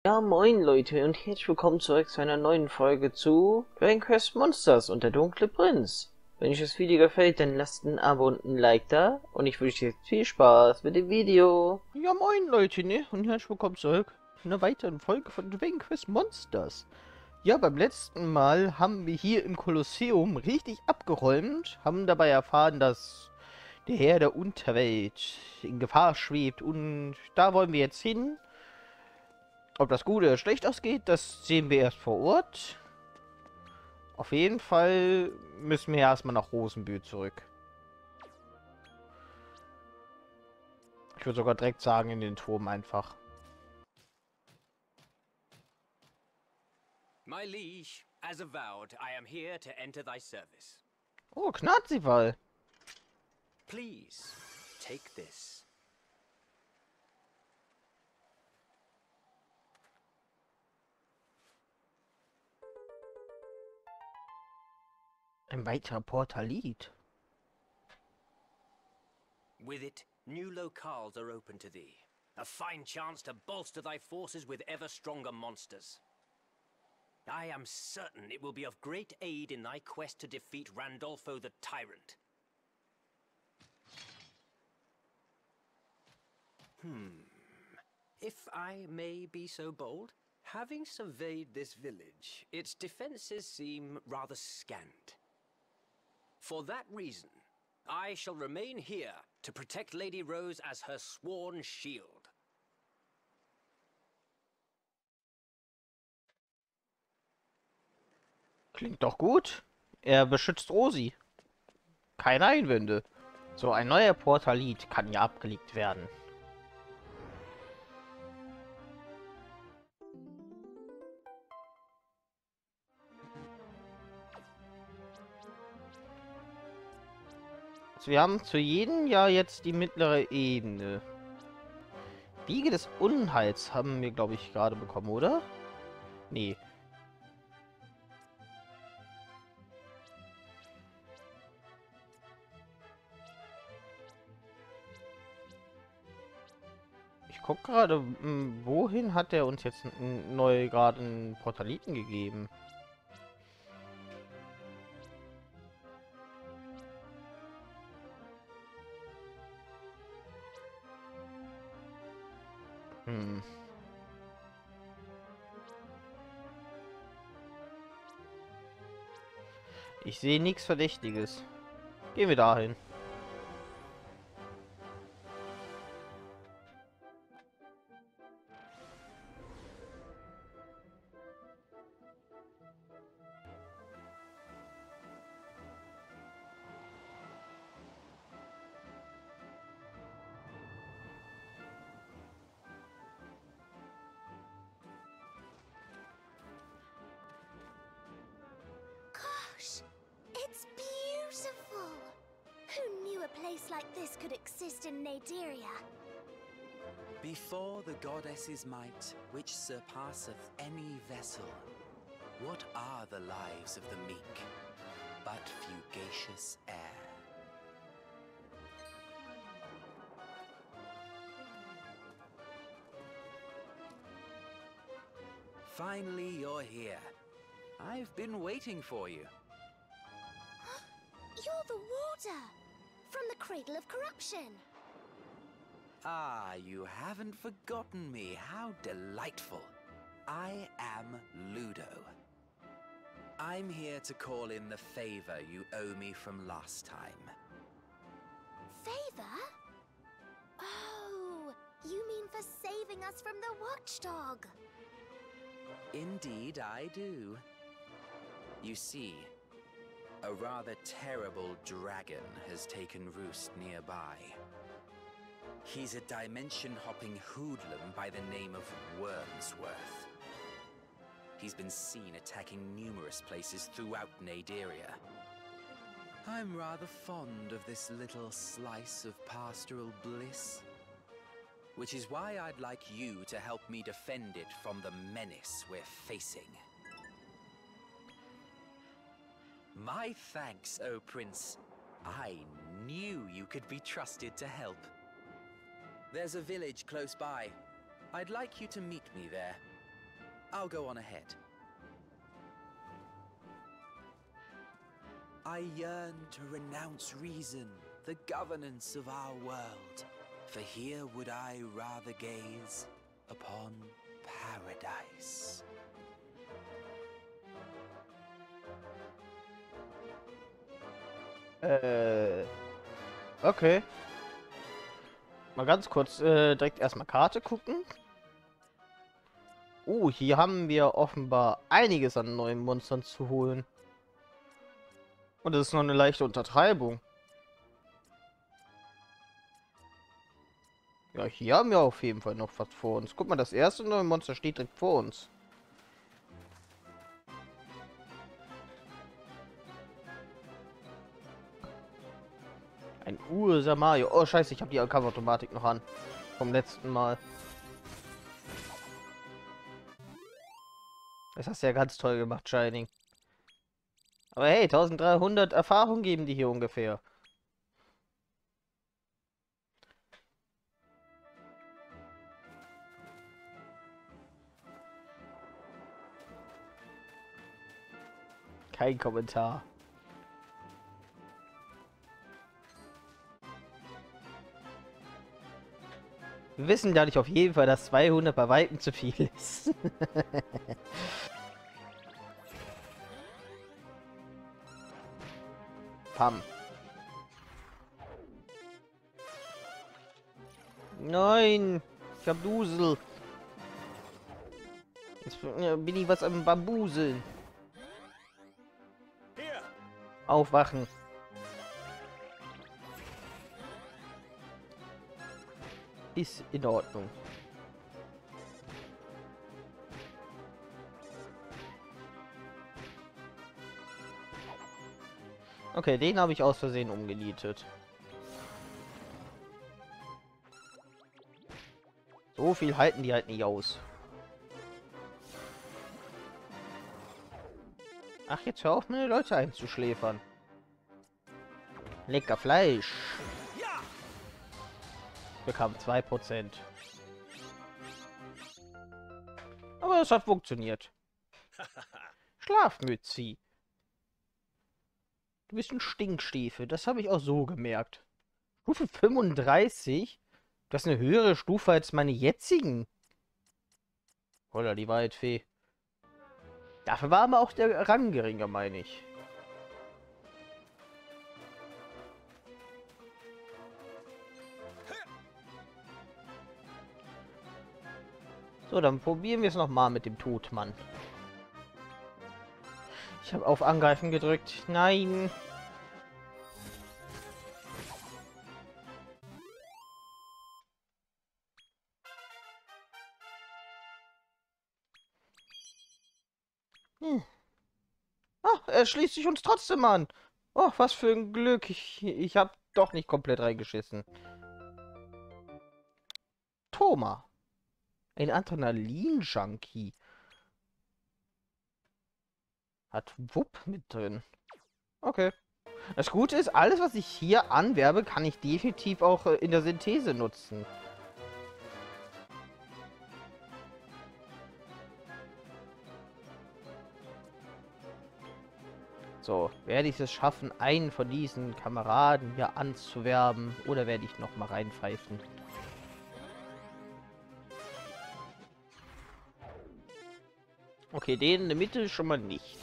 Ja, moin Leute und herzlich willkommen zurück zu einer neuen Folge zu Dragon Quest Monsters und der dunkle Prinz. Wenn euch das Video gefällt, dann lasst ein Abo und ein Like da und ich wünsche euch jetzt viel Spaß mit dem Video. Ja, moin Leute, ne? Und herzlich willkommen zurück zu einer weiteren Folge von Dragon Quest Monsters. Ja, beim letzten Mal haben wir hier im Kolosseum richtig abgeräumt, haben dabei erfahren, dass der Herr der Unterwelt in Gefahr schwebt und da wollen wir jetzt hin. Ob das gut oder schlecht ausgeht, das sehen wir erst vor Ort. Auf jeden Fall müssen wir erstmal nach Rosenbühl zurück. Ich würde sogar direkt sagen, in den Turm einfach. My liege, as avowed, I am here to enter thy service. Oh, Knarzival. Please, take this. Ein weiterer Portalit. With it, new locales are open to thee. A fine chance to bolster thy forces with ever stronger monsters. I am certain it will be of great aid in thy quest to defeat Randolfo the Tyrant. If I may be so bold, having surveyed this village, its defenses seem rather scant. For that reason, I shall remain here to protect Lady Rose as her sworn shield. Klingt doch gut. Er beschützt Rosi. Keine Einwände. So, ein neuer Portalit kann ja abgelegt werden. Also wir haben zu jedem Jahr jetzt die mittlere Ebene. Wiege des Unheils haben wir, glaube ich, gerade bekommen, oder? Nee. Ich guck gerade, wohin hat er uns jetzt neu gerade einen Portaliten gegeben? Ich sehe nichts Verdächtiges. Gehen wir dahin. Gosh, it's beautiful! Who knew a place like this could exist in Naderia? Before the goddess's might, which surpasseth any vessel, what are the lives of the meek, but fugacious air? Finally, you're here. I've been waiting for you. You're the warder! From the Cradle of Corruption! Ah, you haven't forgotten me. How delightful. I am Ludo. I'm here to call in the favor you owe me from last time. Favor? Oh, you mean for saving us from the Watchdog? Indeed, I do. You see, a rather terrible dragon has taken roost nearby. He's a dimension-hopping hoodlum by the name of Wormsworth. He's been seen attacking numerous places throughout Naderia. I'm rather fond of this little slice of pastoral bliss, which is why I'd like you to help me defend it from the menace we're facing. My thanks, O Prince. I knew you could be trusted to help. There's a village close by. I'd like you to meet me there. I'll go on ahead. I yearn to renounce reason, the governance of our world. For here would I rather gaze upon paradise. Okay. Mal ganz kurz direkt erstmal Karte gucken. Hier haben wir offenbar einiges an neuen Monstern zu holen. Und das ist noch eine leichte Untertreibung. Ja, hier haben wir auf jeden Fall noch was vor uns. Guck mal, das erste neue Monster steht direkt vor uns. Ein Ursamario. Oh, scheiße, ich habe die Kampfautomatik noch an. Vom letzten Mal. Das hast du ja ganz toll gemacht, Shining. Aber hey, 1300 Erfahrung geben die hier ungefähr. Kein Kommentar. Wir wissen dadurch auf jeden Fall, dass 200 bei Weitem zu viel ist. Pam. Nein, ich hab Dusel. Jetzt bin ich was am Bambuseln. Aufwachen. Ist in Ordnung. Okay, den habe ich aus Versehen umgenietet. So viel halten die halt nicht aus. Ach, jetzt hör auf, meine Leute einzuschläfern. Lecker Fleisch. Bekam 2%. Aber es hat funktioniert. Schlafmützi. Du bist ein Stinkstiefel. Das habe ich auch so gemerkt. Stufe 35? Du hast eine höhere Stufe als meine jetzigen. Oder die Waldfee. Dafür war aber auch der Rang geringer, meine ich. So, dann probieren wir es nochmal mit dem Todmann. Ich habe auf Angreifen gedrückt. Nein. Ah, er schließt sich uns trotzdem an. Oh, was für ein Glück. Ich habe doch nicht komplett reingeschissen. Thoma. Ein Adrenalin-Junkie. Hat Wupp mit drin. Okay. Das Gute ist, alles, was ich hier anwerbe, kann ich definitiv auch in der Synthese nutzen. So, werde ich es schaffen, einen von diesen Kameraden hier anzuwerben? Oder werde ich noch mal reinpfeifen? Okay, den in der Mitte schon mal nicht.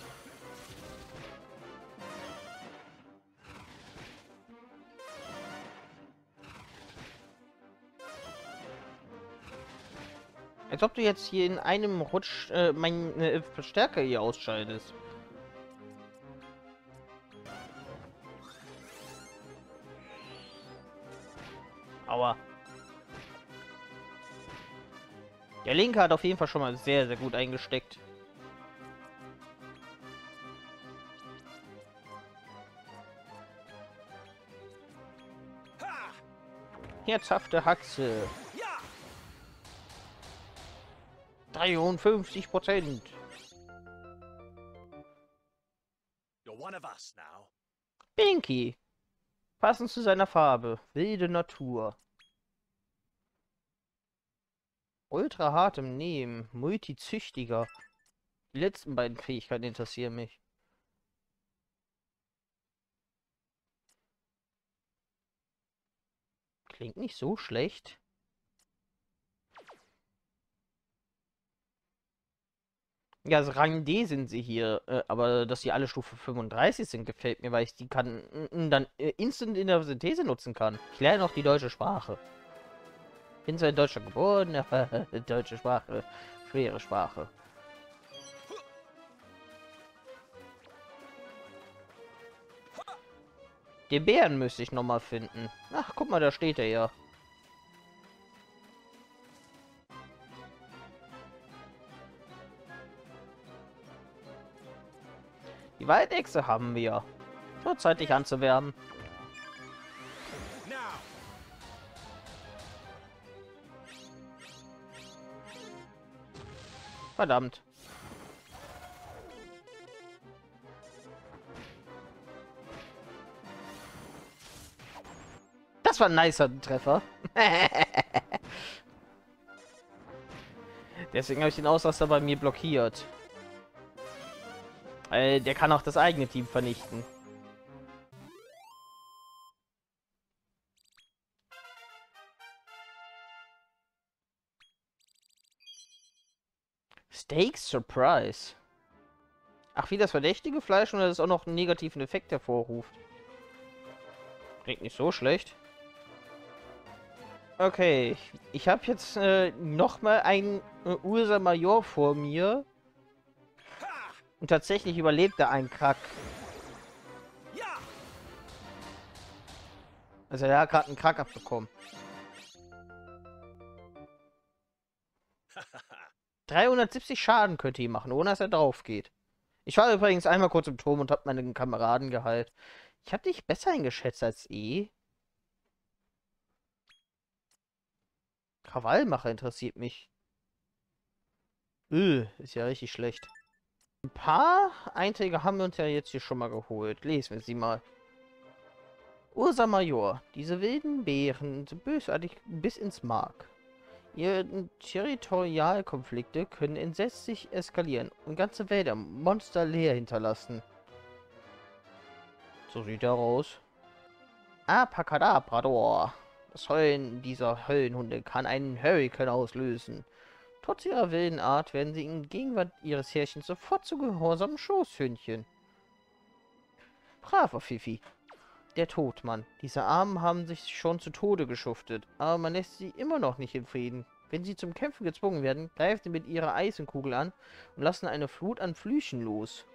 Als ob du jetzt hier in einem Rutsch meinen Verstärker hier ausschaltest. Aua. Der Linke hat auf jeden Fall schon mal sehr, sehr gut eingesteckt. Herzhafte Haxe. 53%. Binky. Passend zu seiner Farbe. Wilde Natur. Ultra hart im Nehmen. Multizüchtiger. Die letzten beiden Fähigkeiten interessieren mich. Klingt nicht so schlecht. Ja, also Rang D sind sie hier, aber dass sie alle Stufe 35 sind, gefällt mir, weil ich die dann instant in der Synthese nutzen kann. Ich lerne noch die deutsche Sprache. Bin zwar in Deutschland geboren, aber deutsche Sprache, schwere Sprache. Den Bären müsste ich noch mal finden. Ach, guck mal, da steht er ja. Die Waldechse haben wir. Nur Zeit, dich anzuwerben. Verdammt. Das war ein nicer Treffer. Deswegen habe ich den Ausraster bei mir blockiert. Der kann auch das eigene Team vernichten. Steak Surprise. Ach, wie das verdächtige Fleisch und das auch noch einen negativen Effekt hervorruft. Klingt nicht so schlecht. Okay, ich habe jetzt noch mal einen Ursa Major vor mir. Und tatsächlich überlebt er einen Krack. Also er hat gerade einen Krack abbekommen. 370 Schaden könnte ihm machen, ohne dass er drauf geht. Ich war übrigens einmal kurz im Turm und habe meinen Kameraden geheilt. Ich habe dich besser eingeschätzt als E. Krawallmacher interessiert mich. Ist ja richtig schlecht. Ein paar Einträge haben wir uns ja jetzt hier schon mal geholt. Lesen wir sie mal. Ursa Major. Diese wilden Bären sind bösartig bis ins Mark. Ihre Territorialkonflikte können entsetzlich eskalieren und ganze Wälder Monster leer hinterlassen. So sieht er aus. Apakadabrador. Das Heulen dieser Höllenhunde kann einen Hurrikan auslösen. Trotz ihrer wilden Art werden sie in Gegenwart ihres Herrchens sofort zu gehorsamen Schoßhündchen. Braver Fifi. Der Todmann. Diese Armen haben sich schon zu Tode geschuftet, aber man lässt sie immer noch nicht in Frieden. Wenn sie zum Kämpfen gezwungen werden, greifen sie mit ihrer Eisenkugel an und lassen eine Flut an Flüchen los.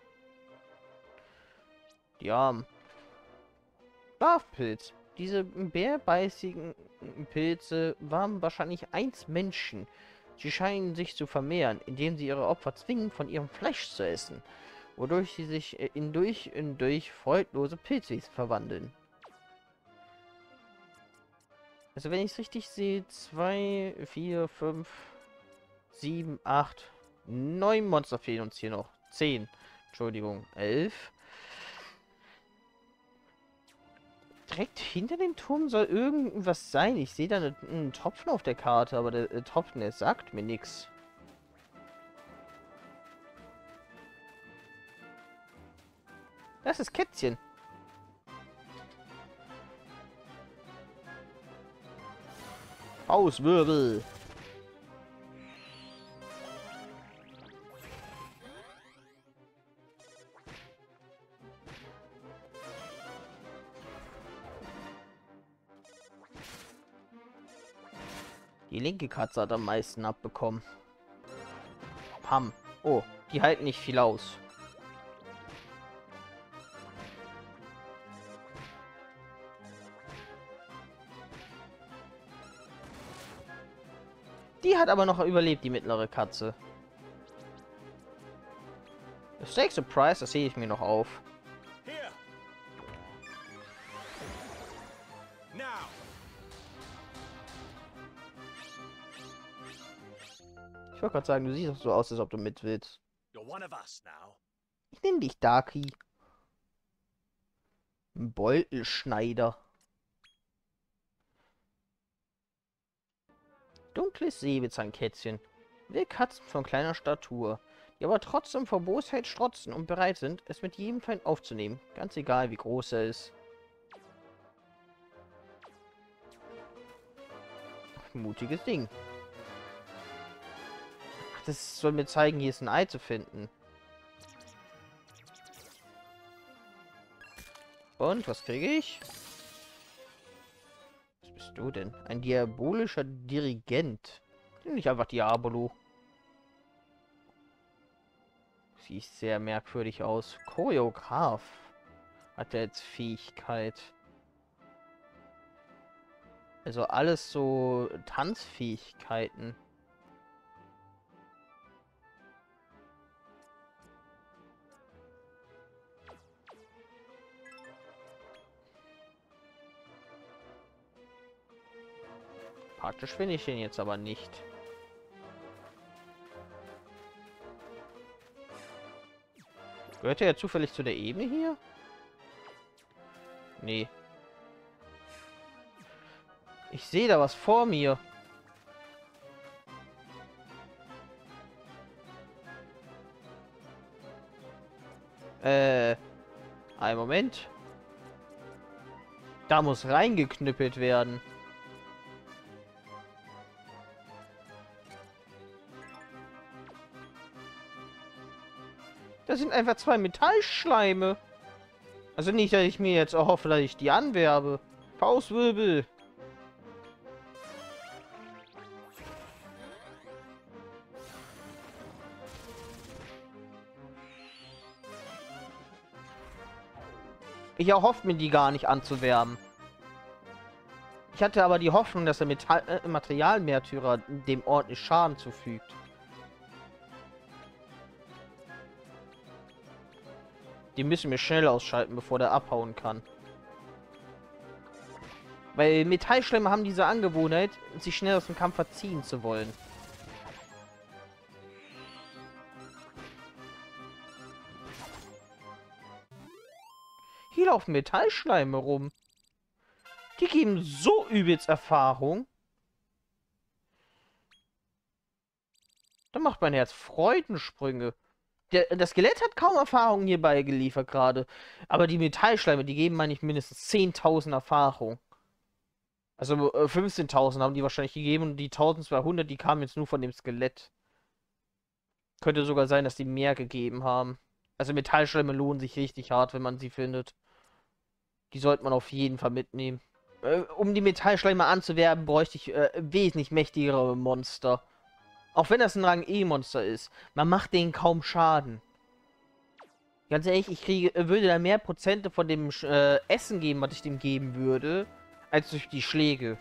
Die Armen. Schlafpilz. Diese bärbeißigen Pilze waren wahrscheinlich einst Menschen. Sie scheinen sich zu vermehren, indem sie ihre Opfer zwingen, von ihrem Fleisch zu essen, wodurch sie sich durch und durch freudlose Pilze verwandeln. Also wenn ich es richtig sehe, 2, 4, 5, 7, 8, 9 Monster fehlen uns hier noch. 10. Entschuldigung, 11. Direkt hinter dem Turm soll irgendwas sein. Ich sehe da einen Tropfen auf der Karte, aber der Tropfen, der sagt mir nichts. Das ist Kätzchen. Auswirbel. Die linke Katze hat am meisten abbekommen. Pam. Oh, die halten nicht viel aus. Die hat aber noch überlebt, die mittlere Katze. Das Steak Surprise, das sehe ich mir noch auf. Ich wollte gerade sagen, du siehst doch so aus, als ob du mit willst. Ich nenne dich Darky. Ein Beutelschneider. Dunkles Säbelzahnkätzchen. Wildkatzen von kleiner Statur, die aber trotzdem vor Bosheit strotzen und bereit sind, es mit jedem Feind aufzunehmen, ganz egal wie groß er ist. Mutiges Ding. Ach, das soll mir zeigen, hier ist ein Ei zu finden. Und, was kriege ich? Was bist du denn? Ein diabolischer Dirigent. Nicht einfach Diabolo. Sieht sehr merkwürdig aus. Choreograf. Hat er jetzt Fähigkeit? Also alles so Tanzfähigkeiten. Praktisch finde ich den jetzt aber nicht. Gehört er ja zufällig zu der Ebene hier? Nee. Ich sehe da was vor mir. Einen Moment. Da muss reingeknüppelt werden. Das sind einfach zwei Metallschleime. Also nicht, dass ich mir jetzt erhoffe, dass ich die anwerbe. Faustwirbel. Ich erhoffe mir die gar nicht anzuwerben. Ich hatte aber die Hoffnung, dass der Materialmärtyrer dem ordentlich Schaden zufügt. Die müssen wir schnell ausschalten, bevor der abhauen kann. Weil Metallschlemmer haben diese Angewohnheit, sich schnell aus dem Kampf verziehen zu wollen. Hier laufen Metallschleime rum. Die geben so übelst Erfahrung. Da macht mein Herz Freudensprünge. Das Skelett hat kaum Erfahrung hierbei geliefert gerade. Aber die Metallschleime, die geben, meine ich, mindestens 10.000 Erfahrung. Also 15.000 haben die wahrscheinlich gegeben und die 1.200, die kamen jetzt nur von dem Skelett. Könnte sogar sein, dass die mehr gegeben haben. Also Metallschleime lohnen sich richtig hart, wenn man sie findet. Die sollte man auf jeden Fall mitnehmen. Um die Metallschleime anzuwerben, bräuchte ich wesentlich mächtigere Monster. Auch wenn das ein Rang E-Monster ist. Man macht denen kaum Schaden. Ganz ehrlich, ich würde da mehr Prozente von dem Essen geben, was ich dem geben würde, als durch die Schläge.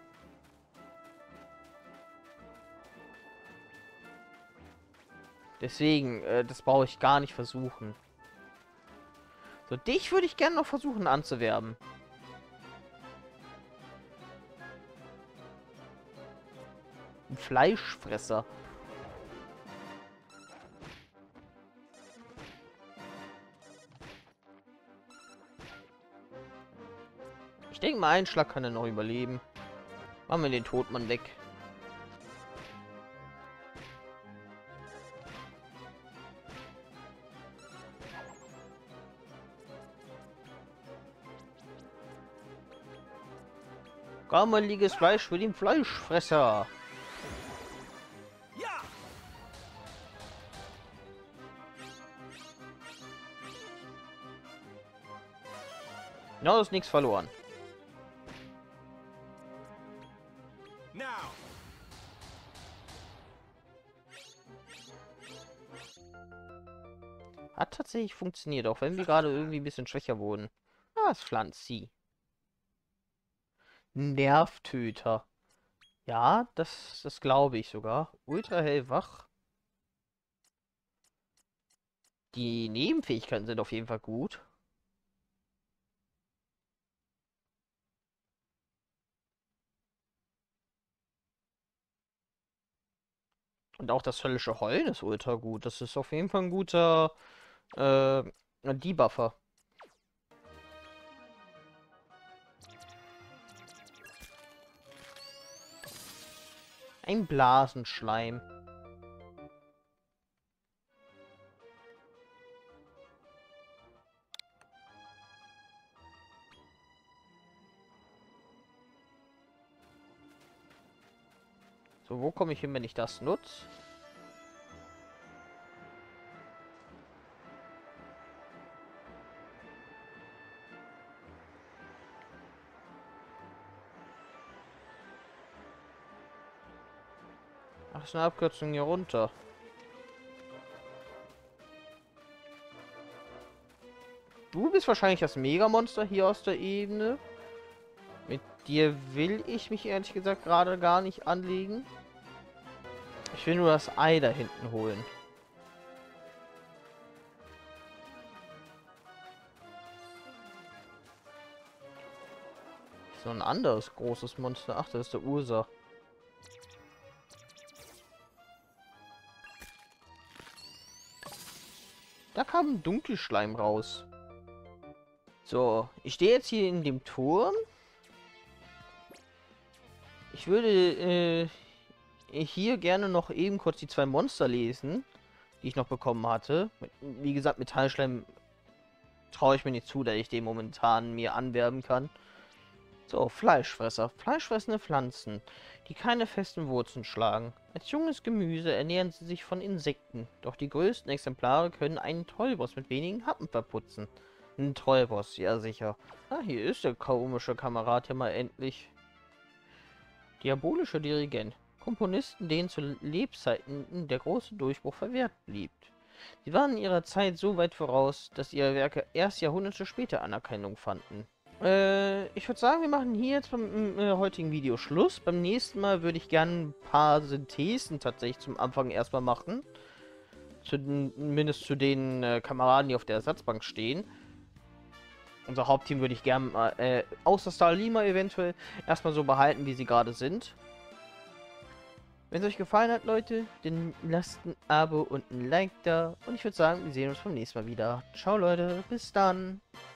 Deswegen, das brauche ich gar nicht versuchen. So, dich würde ich gerne noch versuchen anzuwerben. Ein Fleischfresser. Ich denke mal, einen Schlag kann er noch überleben. Machen wir den Todmann weg. Gammeliges Fleisch für den Fleischfresser. Ja, ist nichts verloren. Hat tatsächlich funktioniert, auch wenn wir gerade irgendwie ein bisschen schwächer wurden. Ah, es pflanzt sie. Nervtöter. Ja, das glaube ich sogar. Ultra hellwach. Die Nebenfähigkeiten sind auf jeden Fall gut. Und auch das höllische Heulen ist ultra gut. Das ist auf jeden Fall ein guter Debuffer. Ein Blasenschleim. So, wo komme ich hin, wenn ich das nutze? Ach, ist eine Abkürzung hier runter. Du bist wahrscheinlich das Megamonster hier aus der Ebene. Mit dir will ich mich ehrlich gesagt gerade gar nicht anlegen. Ich will nur das Ei da hinten holen. So ein anderes großes Monster. Ach, das ist der Ursa. Da kam ein Dunkelschleim raus. So, ich stehe jetzt hier in dem Turm. Ich würde hier gerne noch eben kurz die 2 Monster lesen, die ich noch bekommen hatte. Wie gesagt, Metallschleim traue ich mir nicht zu, da ich den momentan mir anwerben kann. So, Fleischfresser. Fleischfressende Pflanzen, die keine festen Wurzeln schlagen. Als junges Gemüse ernähren sie sich von Insekten. Doch die größten Exemplare können einen Trollboss mit wenigen Happen verputzen. Ein Trollboss, ja sicher. Ah, hier ist der komische Kamerad ja mal endlich. Diabolischer Dirigent. Komponisten, denen zu Lebzeiten der große Durchbruch verwehrt blieb. Sie waren in ihrer Zeit so weit voraus, dass ihre Werke erst Jahrhunderte später Anerkennung fanden. Ich würde sagen, wir machen hier jetzt beim heutigen Video Schluss. Beim nächsten Mal würde ich gerne ein paar Synthesen tatsächlich zum Anfang erstmal machen. Zumindest zu den Kameraden, die auf der Ersatzbank stehen. Unser Hauptteam würde ich gerne außer Starlima eventuell erstmal so behalten, wie sie gerade sind. Wenn es euch gefallen hat, Leute, dann lasst ein Abo und ein Like da. Und ich würde sagen, wir sehen uns beim nächsten Mal wieder. Ciao, Leute. Bis dann.